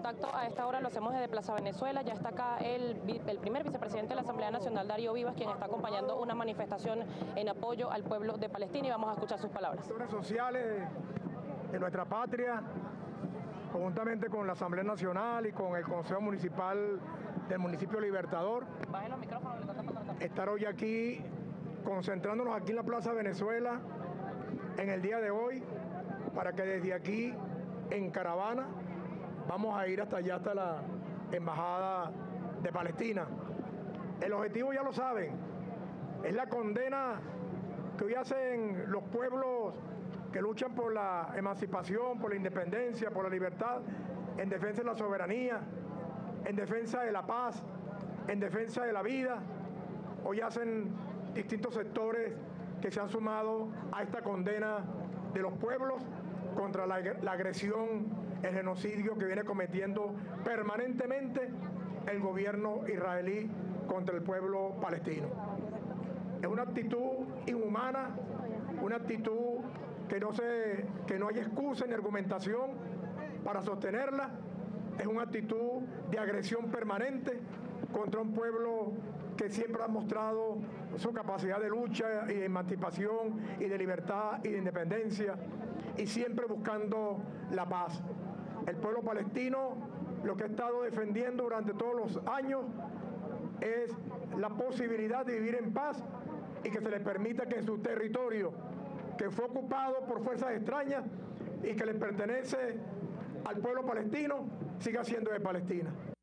contacto a esta hora lo hacemos desde Plaza Venezuela. Ya está acá el primer vicepresidente de la Asamblea Nacional, Darío Vivas, quien está acompañando una manifestación en apoyo al pueblo de Palestina, y vamos a escuchar sus palabras. Sectores sociales de nuestra patria, conjuntamente con la Asamblea Nacional y con el Consejo Municipal del Municipio Libertador, estar hoy aquí, concentrándonos aquí en la Plaza Venezuela en el día de hoy, para que desde aquí, en caravana, vamos a ir hasta allá, hasta la Embajada de Palestina. El objetivo ya lo saben, es la condena que hoy hacen los pueblos que luchan por la emancipación, por la independencia, por la libertad, en defensa de la soberanía, en defensa de la paz, en defensa de la vida. Hoy hacen distintos sectores que se han sumado a esta condena de los pueblos contra la agresión, el genocidio que viene cometiendo permanentemente el gobierno israelí contra el pueblo palestino. Es una actitud inhumana, una actitud que no hay excusa ni argumentación para sostenerla. Es una actitud de agresión permanente contra un pueblo que siempre ha mostrado su capacidad de lucha y de emancipación y de libertad y de independencia, y siempre buscando la paz. El pueblo palestino lo que ha estado defendiendo durante todos los años es la posibilidad de vivir en paz y que se les permita que en su territorio, que fue ocupado por fuerzas extrañas y que le pertenece al pueblo palestino, siga siendo de Palestina.